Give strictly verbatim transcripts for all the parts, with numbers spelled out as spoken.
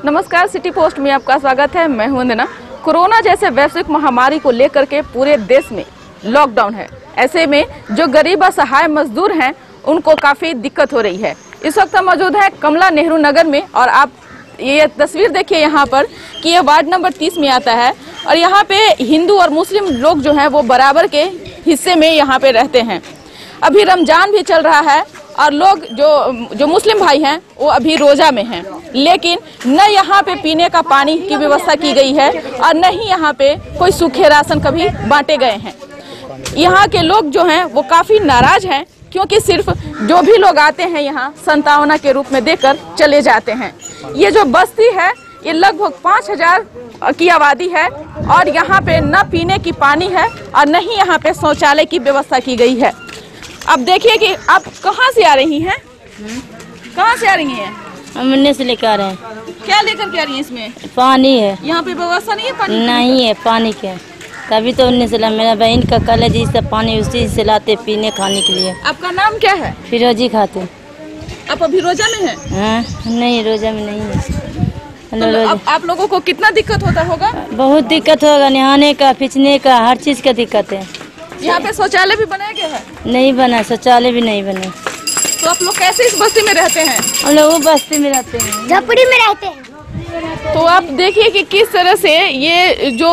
नमस्कार, city post में आपका स्वागत है। मैं हूं वंदना। कोरोना जैसे वैश्विक महामारी को लेकर के पूरे देश में लॉकडाउन है। ऐसे में जो गरीब असहाय मजदूर हैं उनको काफी दिक्कत हो रही है। इस वक्त हम मौजूद है कमला नेहरू नगर में और आप ये तस्वीर देखिए यहाँ पर कि ये वार्ड नंबर तीस में आता है और यहाँ पे हिंदू और मुस्लिम लोग जो हैं वो बराबर के हिस्से में यहाँ पे रहते हैं। अभी रमजान भी चल रहा है और लोग जो जो मुस्लिम भाई हैं वो अभी रोजा में हैं, लेकिन न यहाँ पे पीने का पानी की व्यवस्था की गई है और न ही यहाँ पे कोई सूखे राशन कभी बांटे गए हैं। यहाँ के लोग जो हैं वो काफी नाराज हैं क्योंकि सिर्फ जो भी लोग आते हैं यहाँ संतावना के रूप में देकर चले जाते हैं। ये जो बस्ती है ये लगभग पाँच हजार की आबादी है और यहाँ पे न पीने की पानी है और न ही यहाँ पे शौचालय की व्यवस्था की गई है। अब देखिए कि आप कहाँ से आ रही हैं? कहाँ से आ रही हैं? हम उन्ने से लेकर आ रहे हैं। क्या लेकर के आ रही हैं? इसमें पानी है। यहाँ पे व्यवस्था नहीं है पानी? नहीं है पानी के, तभी तो उन्ने से ला। मेरा बहन का कॉलेज जी से पानी उसी से लाते पीने खाने के लिए। आपका नाम क्या है? फिरोजी खातून। आप अभी रोजा में हैं? हाँ, नहीं रोजा में नहीं है। तो अब आप लोगों को कितना दिक्कत होता होगा? बहुत दिक्कत होगा, नहाने का, खींचने का, हर चीज का दिक्कत है। यहाँ पे शौचालय भी बनाया गया है? नहीं बना, शौचालय भी नहीं बना। तो आप लोग कैसे इस बस्ती में रहते हैं? हम लोग बस्ती में रहते हैं, झोपड़ी में रहते हैं। तो आप देखिए कि किस तरह से ये जो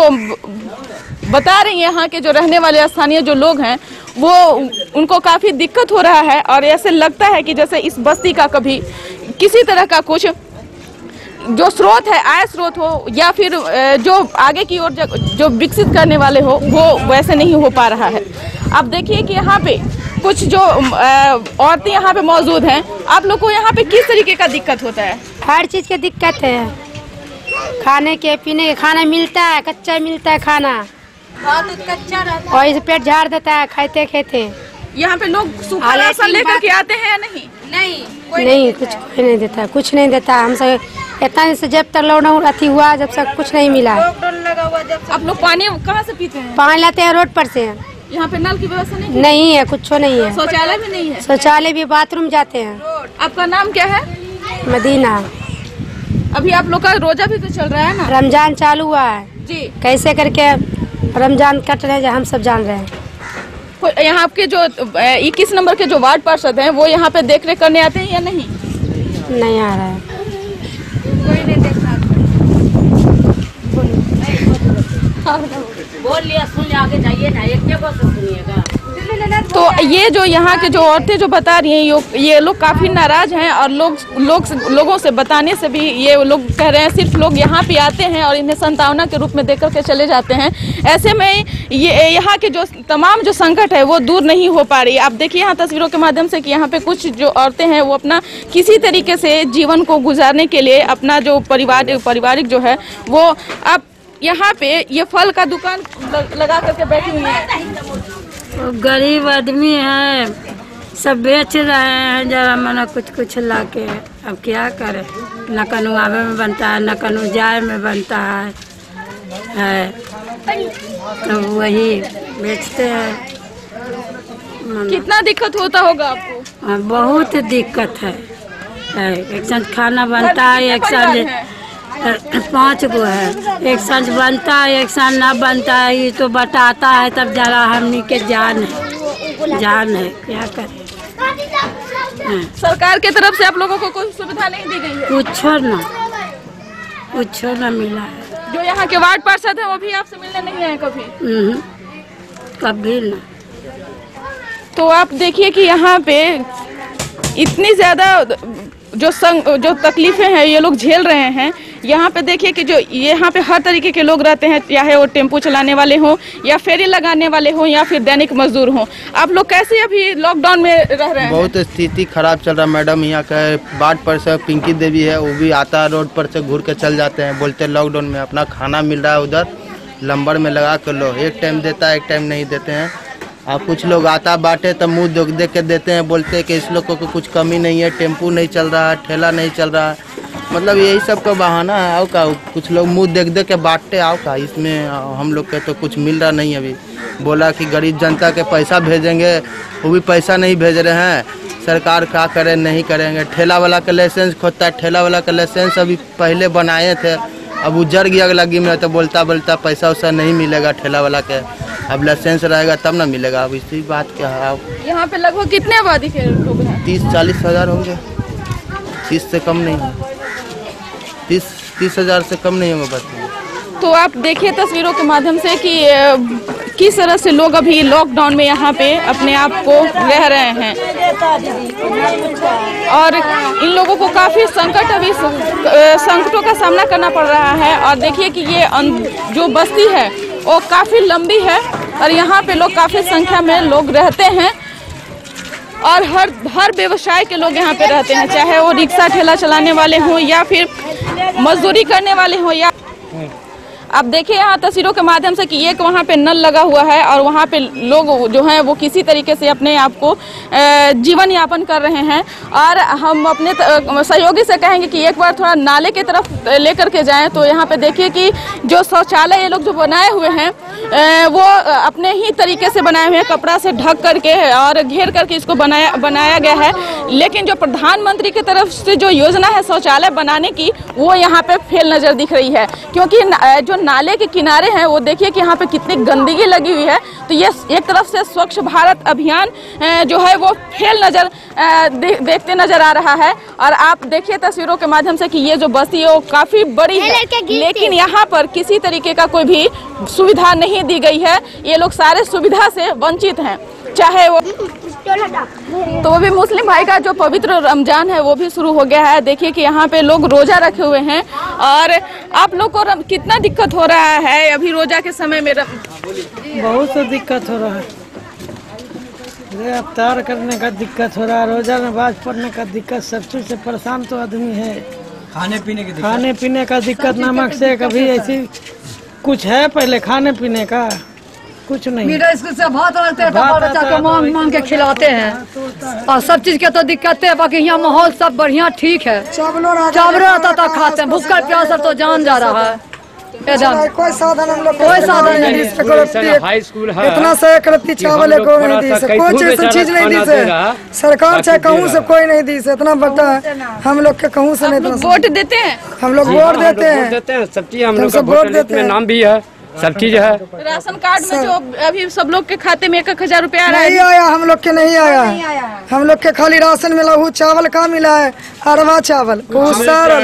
बता रही हैं यहाँ के जो रहने वाले स्थानीय जो लोग हैं वो उनको काफी दिक्कत हो रहा है और ऐसे लगता है कि जैसे इस बस्ती का कभी किसी तरह का कुछ जो स्रोत है, आय स्रोत हो या फिर जो आगे की ओर जो विकसित करने वाले हो वो वैसे नहीं हो पा रहा है। आप देखिए कि यहाँ पे कुछ जो औरतें यहाँ पे मौजूद हैं, आप लोग को यहाँ पे किस तरीके का दिक्कत होता है? हर चीज की दिक्कत है, खाने के पीने के, खाना मिलता है कच्चा मिलता है खाना, कच्चा रहता है और इसे पेट झाड़ देता है खाते खाते। यहाँ पे लोग सूखा राशन लेकर के आते हैं या नहीं? नहीं कोई नहीं, कुछ कोई नहीं देता, कुछ नहीं देता। हम सब इतना से जब तक लॉकडाउन अथी हुआ जब तक कुछ नहीं मिला। आप लोग पानी कहाँ से पीते हैं? पानी लाते हैं रोड पर से। यहाँ पे नल की व्यवस्था नहीं? नहीं है, कुछ नहीं है। शौचालय भी नहीं है? शौचालय भी, बाथरूम जाते हैं। आपका नाम क्या है? मदीना। अभी आप लोग का रोजा भी तो चल रहा है ना? रमजान चालू हुआ है जी। कैसे करके रमजान कट रहे हैं हम सब जान रहे हैं। यहाँ आपके जो इक्कीस नंबर के जो वार्ड पार्षद हैं वो यहाँ पे देख रेख करने आते हैं या नहीं? नहीं आ रहा है, कोई नहीं देख रहा। बोल लिया, सुन लिया, आगे जाइए ना, एक जगह से सुनिएगा। तो ये जो यहाँ के जो औरतें जो बता रही हैं ये, ये लोग काफी नाराज हैं और लोग लोग लोगों से बताने से भी ये लोग कह रहे हैं सिर्फ लोग यहाँ पे आते हैं और इन्हें संतावना के रूप में देकर के चले जाते हैं। ऐसे में ये यहाँ के जो तमाम जो संकट है वो दूर नहीं हो पा रही। आप देखिए यहाँ तस्वीरों के माध्यम से कि यहाँ पे कुछ जो औरतें हैं वो अपना किसी तरीके से जीवन को गुजारने के लिए अपना जो परिवार पारिवारिक जो है वो आप यहाँ पे ये फल का दुकान लगा करके बैठी हुई है। गरीब आदमी है, सब बेच रहे हैं जरा मना कुछ कुछ ला के। अब क्या करे, न कनु आवे में बनता है न कनु जाए में बनता है, है तो वही बेचते हैं। कितना दिक्कत होता होगा आपको? हाँ, बहुत दिक्कत है, है। एक संज खाना बनता है, एक संज पाँच गो है, एक संज बनता है एक संज ना बनता है। ये तो बताता है तब जरा हमनी के जान है, जान है, क्या करें। सरकार के तरफ से आप लोगों को कोई सुविधा नहीं दी गई है? कुछ ना कुछ ना मिला है। जो यहाँ के वार्ड पार्षद है वो भी आपसे मिलने नहीं आए कभी? कभी ना। तो आप देखिए कि यहाँ पे इतनी ज्यादा जो संग जो तकलीफें हैं ये लोग झेल रहे हैं। यहाँ पे देखिए कि जो यहाँ पे हर तरीके के लोग रहते हैं, चाहे वो टेम्पो चलाने वाले हों या फेरी लगाने वाले हों या फिर दैनिक मजदूर हों। आप लोग कैसे अभी लॉकडाउन में रह रहे हैं? बहुत स्थिति खराब चल रहा है मैडम। यहाँ का वार्ड पर से पिंकी देवी है, वो भी आता है रोड पर से घूर के चल जाते हैं, बोलते लॉकडाउन में अपना खाना मिल रहा है उधर लंबर में लगा कर लो। एक टाइम देता है, एक टाइम नहीं देते हैं। और कुछ लोग आता बांटे तब मुँह देख देख के देते हैं, बोलते हैं कि इस लोग को कुछ कमी नहीं है, टेम्पू नहीं चल रहा है, ठेला नहीं चल रहा है। मतलब यही सब का बहाना है। आओ का कुछ लोग मुंह देख देख के बांटते आओ का, इसमें हम लोग के तो कुछ मिल रहा नहीं। अभी बोला कि गरीब जनता के पैसा भेजेंगे, वो भी पैसा नहीं भेज रहे हैं। सरकार क्या करे नहीं करेंगे। ठेला वाला का लाइसेंस खोता है, ठेला वाला का लाइसेंस अभी पहले बनाए थे, अब उजड़ गया लगी में, तो बोलता बोलता पैसा वैसा नहीं मिलेगा ठेला वाला के। अब लाइसेंस रहेगा तब ना मिलेगा। अब इसी बात क्या है। यहाँ पे लगभग कितने आबादी के लोग हैं? तीस चालीस हजार होंगे, तीस से कम नहीं, तीस तीस हजार से कम नहीं होंगे बस। तो आप देखिए तस्वीरों के माध्यम से कि किस तरह से लोग अभी लॉकडाउन में यहाँ पे अपने आप को रह रहे हैं, और इन लोगों को काफ़ी संकट अभी संकटों का सामना करना पड़ रहा है। और देखिए कि ये जो बस्ती है वो काफ़ी लंबी है, और यहाँ पे लोग काफ़ी संख्या में लोग रहते हैं, और हर हर व्यवसाय के लोग यहाँ पे रहते हैं, चाहे वो रिक्शा ठेला चलाने वाले हों या फिर मजदूरी करने वाले हों। या आप देखिए यहाँ तस्वीरों के माध्यम से कि एक वहाँ पे नल लगा हुआ है, और वहाँ पे लोग जो हैं वो किसी तरीके से अपने आप को जीवन यापन कर रहे हैं। और हम अपने सहयोगी से कहेंगे कि एक बार थोड़ा नाले की तरफ लेकर के जाएं, तो यहाँ पे देखिए कि जो शौचालय ये लोग जो बनाए हुए हैं वो अपने ही तरीके से बनाए हुए हैं, कपड़ा से ढक करके और घेर करके इसको बनाया बनाया गया है। लेकिन जो प्रधानमंत्री की तरफ से जो योजना है शौचालय बनाने की, वो यहाँ पे फेल नज़र दिख रही है, क्योंकि जो नाले के किनारे हैं वो देखिए कि यहाँ पे कितनी गंदगी लगी हुई है। तो ये एक तरफ से स्वच्छ भारत अभियान जो है वो फेल नज़र दे, देखते नज़र आ रहा है। और आप देखिए तस्वीरों के माध्यम से कि ये जो बस्ती है वो काफ़ी बड़ी है, लेकिन यहाँ पर किसी तरीके का कोई भी सुविधा नहीं दी गई है। ये लोग सारे सुविधा से वंचित हैं, चाहे वो तो वो भी मुस्लिम भाई का जो पवित्र रमजान है वो भी शुरू हो गया है। देखिए कि यहाँ पे लोग रोजा रखे हुए हैं, और आप लोग को कितना दिक्कत हो रहा है अभी रोजा के समय में? बहुत सा दिक्कत हो रहा है, अफ्तार करने का दिक्कत हो रहा है, रोजा नमाज पढ़ने का दिक्कत, सब चीज से परेशान तो आदमी है। खाने पीने की खाने पीने का दिक्कत, नमक से कभी ऐसी कुछ है, पहले खाने पीने का कुछ नहीं। मिडिल स्कूल से भात आते हैं, बच्चा को मांग मांग के खिलाते हैं, और सब चीज के तो दिक्कत है। बाकी यहाँ माहौल सब बढ़िया ठीक है, चावल आता था खाते हैं, भूखल प्यासल तो जान जा रहा है। कोई साधन हम लोग कोई साधन नहीं, हाई स्कूल है, इतना से करती चावल को नहीं दी से, कोई चीज चीज नहीं दी से, सरकार चाहे कहूँ से कोई नहीं दी से, इतना बता है हम लोग के कहूँ से नहीं। वोट देते हैं हम लोग, वोट देते हैं, सब चीज हम लोग वोट देते हैं, नाम भी है, सब चीज है। राशन कार्ड में जो अभी सब लोग के खाते में एक एक हजार रुपया नहीं आया, हम लोग के नहीं आया, हम लोग के खाली राशन मिला, वो चावल का मिला है, अरवा चावल, वो सारा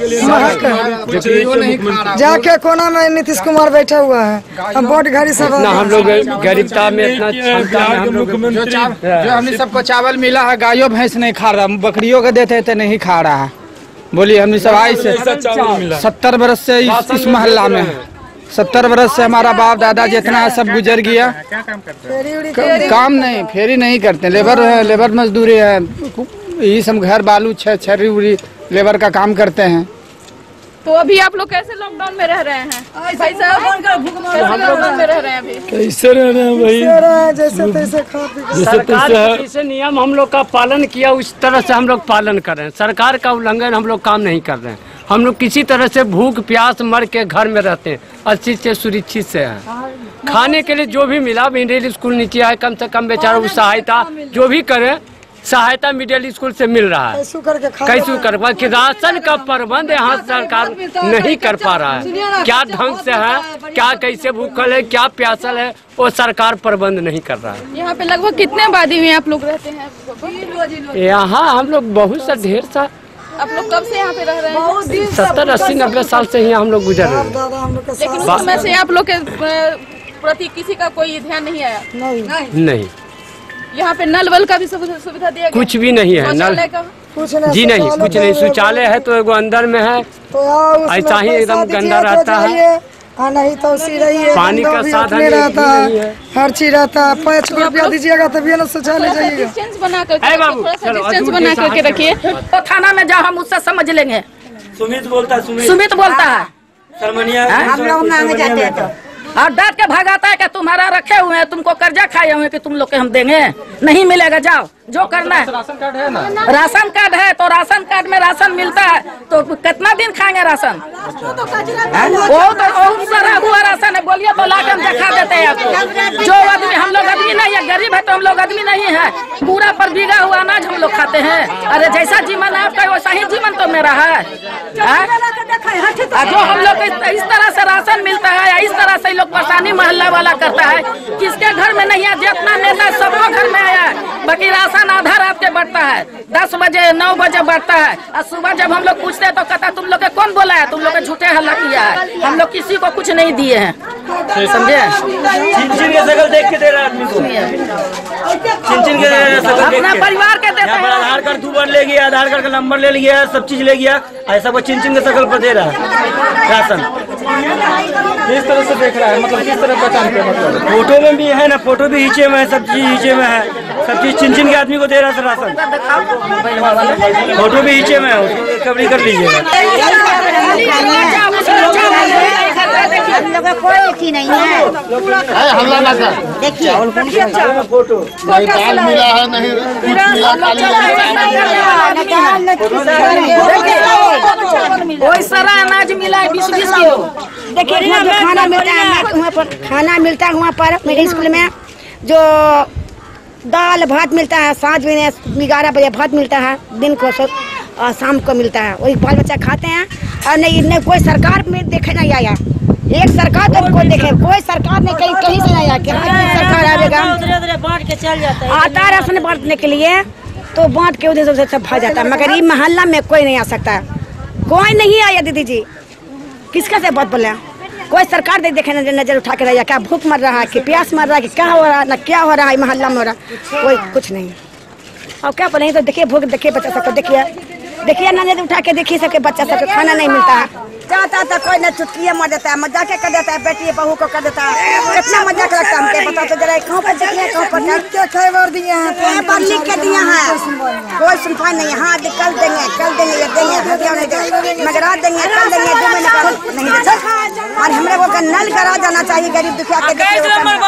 जाके कोना में नीतीश कुमार बैठा हुआ है, हम वोट घड़ी सब हम लोग गरीबता में इतना क्षमता है हम लोग। जो हमने सबको चावल मिला है, गायों भैंस नहीं खा रहा, बकरियों को देते थे नहीं खा रहा है। बोलिए हमने सब आई से सत्तर बरस से इस, इस मोहल्ला में सत्तर बरस से हमारा बाप दादा जितना है सब गुजर गया। क्या काम करते? काम नहीं, फेरी नहीं करते, लेबर है, लेबर मजदूरी है, यही सब घर बालू छरी उरी लेबर का काम करते हैं। तो अभी आप लोग कैसे लॉकडाउन में रह रहे हैं भाई साहब? लॉकडाउन में रह रहे हैं अभी कैसे रह रहे हैं भाई? जैसे तैसे खा पी सरकार जैसे नियम हम लोग का पालन किया उस तरह से हम लोग पालन कर रहे हैं। सरकार का उल्लंघन हम लोग काम नहीं कर रहे हैं। हम लोग किसी तरह से भूख प्यास मर के घर में रहते हैं, अच्छी से सुरक्षित से है। खाने के लिए जो भी मिला, मिडिल स्कूल नीचे आए, कम से कम बेचारा वो सहायता जो भी करे, सहायता मिडिल स्कूल से मिल रहा है। कैसे कर पा कि राशन का प्रबंध यहाँ सरकार नहीं कर पा रहा है। क्या ढंग से है, क्या कैसे भूखल है, क्या प्यासल है, वो सरकार प्रबंध नहीं कर रहा है। यहाँ पे लगभग कितने आबादी में आप लोग रहते हैं? यहाँ हम लोग बहुत सा ढेर सा। आप लोग कब से यहाँ पे रह रहे हैं? सत्तर अस्सी नब्बे साल से ही हम लोग गुजर रहे हैं। लेकिन उस समय से आप लोग के प्रति किसी का कोई ध्यान नहीं आया? नहीं, नहीं। यहाँ पे नल वल का भी सुविधा दिया गया? कुछ भी नहीं है। नल जी नहीं, कुछ नहीं। शौचालय है तो एगो अंदर में है, ऐसा ही एकदम गंदा रहता है। नहीं तो उसी रही है, पानी का साधन रहता है, हर चीज रहता है। पाँच रुपया दीजिएगा तभी ना शौचालय जाइएगा। डिस्टेंस बना करके रखिए। तो थाना में जाओ, हम उससे समझ लेंगे। सुमित बोलता है, सुमित बोलता है, हम लोग मांगे जाते हैं तो और डर के भगाता है कि तुम्हारा रखे हुए हैं, तुमको कर्जा खाए हुए कि तुम लोग के हम देंगे, नहीं मिलेगा, जाओ जो करना है। राशन कार्ड है ना? राशन कार्ड है तो राशन कार्ड में राशन मिलता है तो कितना दिन खाएंगे राशन? वो तो बहुत सारा हुआ राशन है, बोलिए तो लाके हम दिखा देते हैं आपको। जो आदमी, हम लोग आदमी नहीं है, गरीब है तो हम लोग आदमी नहीं है। पूरा पर बीघा हुआ अनाज हम लोग खाते हैं। अरे जैसा जीवन आपका वैसा ही जीवन तो मेरा है। जो हम लोग इस तरह से राशन मिलता है, इस तरह से लोग परेशानी मोहल्ला वाला करता है। किसके घर में नहीं है? जितना नेता सबको घर में आया है, बाकी राशन आधा रात के बढ़ता है, दस बजे नौ बजे बढ़ता है। और सुबह जब हम लोग पूछते हैं तो कहता तुम लोग कौन बोला है, तुम लोग झूठे हल्ला किया है, हम लोग किसी को कुछ नहीं दिए हैं। समझे? चिंचिन के शकल देख के दे रहा है आदमी को, चिंचिन के शकल अपना परिवार के देते हैं। आधार कार्ड दो बार ले गया, आधार कार्ड का नंबर ले लिया, सब चीज ले गया, ऐसा वो चिंचिन के शकल पर दे रहा है राशन। किस तरह से देख रहा है, मतलब किस तरह पहचान के? मतलब फोटो में भी है ना, फोटो भी नीचे में है, सब चीज नीचे में है, सब चीज चिंचिन के आदमी को दे रहा था राशन। फोटो भी नीचे में है, उसको कवरी कर लीजिएगा। हम लोग का कोई अथी नहीं है, हमला ना कर। देखिए फोटो दाल मिला है नहीं, कोई सारा अनाज मिला है बीस बीस किलो। देखिए वहाँ पे खाना मिलता है, वहाँ पर खाना मिलता है, वहाँ पर मेरे स्कूल में जो दाल भात मिलता है, सांझ में ग्यारह बजे भात मिलता है, दिन को और शाम को मिलता है, वही बाल बच्चा खाते हैं। और नहीं, नहीं कोई सरकार में देखे नहीं आया, एक सरकार तो कोई देखे, कोई सरकार ने कहीं कहीं से नहीं आया कि सरकार आएगा बांट के चल जाता है। आता है राशन बांटने के लिए तो बांट के उधर से सब भाग जाता है, मगर ये मोहल्ला में कोई नहीं आ सकता, कोई नहीं आया। दीदी जी किसका से बात बोले? कोई सरकार नहीं देखे, नजर नजर उठा के रहा, क्या भूख मर रहा है कि प्यास मर रहा है कि क्या हो रहा है, ना क्या हो रहा है मोहल्ला में हो रहा, कोई कुछ नहीं। और क्या बोले तो देखिए भूख, देखिए बच्चा सबको, देखिए देखिए नजर उठा के देखिए, सबके बच्चा सबको खाना नहीं मिलता है। जाता था कोई न चुटकिया मार देता है, मजाक कर देता है, बेटी बहू को कर देता है, कितना मजाक लगता है हमके। बता तो जरा कहाँ पर देखिए, कहाँ पर क्या खबर दिए हैं, पर लिख के दिया है, कोई सुनवाई नहीं है। हाँ कल देंगे, कल देंगे, ये देंगे, क्यों नहीं देंगे, मगर आज देंगे, कल देंगे, दो महीने का नहीं देते। और हमारे को नल करा जाना चाहिए, गरीब दुखिया के गैस नंबर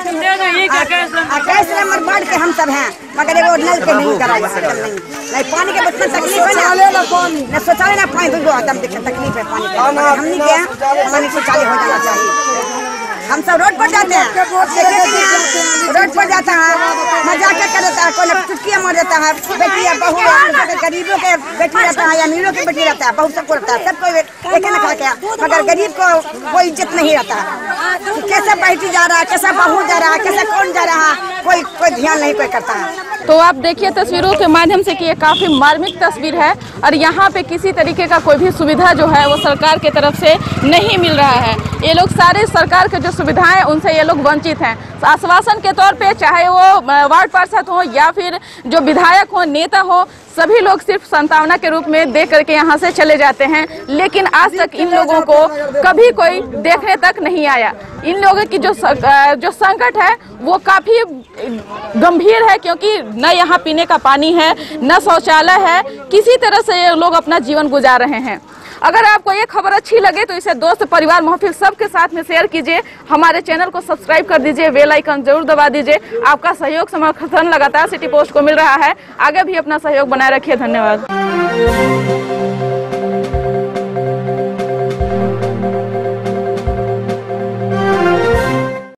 बांट के हम सब हैं, मगर वो नल के नहीं करा सकते। नहीं पानी के बचपन तकलीफ है ना, शौचालय ना पानी दूध तब देखे तकलीफ है पानी। हमने क्या पानी शौचालय हो जाना चाहिए। हम सब रोड पर जाते हैं, रोड पर जाता है, मजाक कर देता है, कोई चुटकियाँ मार देता है, बेटी है बहू है, गरीबों के बेटी रहता है या अमीरों की बेटी रहता है, बहू सबको रहता है, सबको एक ना खा के, मगर गरीब को कोई इज्जत नहीं रहता है। कैसे बेटी जा रहा है, कैसा बहू जा रहा है, कैसे कौन जा रहा है, कोई कोई ध्यान नहीं कोई करता है। तो आप देखिए तस्वीरों के माध्यम से कि ये काफ़ी मार्मिक तस्वीर है और यहाँ पे किसी तरीके का कोई भी सुविधा जो है वो सरकार की तरफ से नहीं मिल रहा है। ये लोग सारे सरकार के जो सुविधाएं उनसे ये लोग वंचित हैं। आश्वासन के तौर पे चाहे वो वार्ड पार्षद हो या फिर जो विधायक हो, नेता हो, सभी लोग सिर्फ संतावना के रूप में दे करके यहाँ से चले जाते हैं, लेकिन आज तक इन लोगों को कभी कोई देखने तक नहीं आया। इन लोगों की जो जो संकट है वो काफ़ी गंभीर है, क्योंकि न यहाँ पीने का पानी है, न शौचालय है, किसी तरह से ये लोग अपना जीवन गुजार रहे हैं। अगर आपको ये खबर अच्छी लगे तो इसे दोस्त, परिवार, महफिल सबके साथ में शेयर कीजिए। हमारे चैनल को सब्सक्राइब कर दीजिए, बेल आइकन जरूर दबा दीजिए। आपका सहयोग समर्थन लगातार सिटी पोस्ट को मिल रहा है, आगे भी अपना सहयोग बनाए रखिए। धन्यवाद।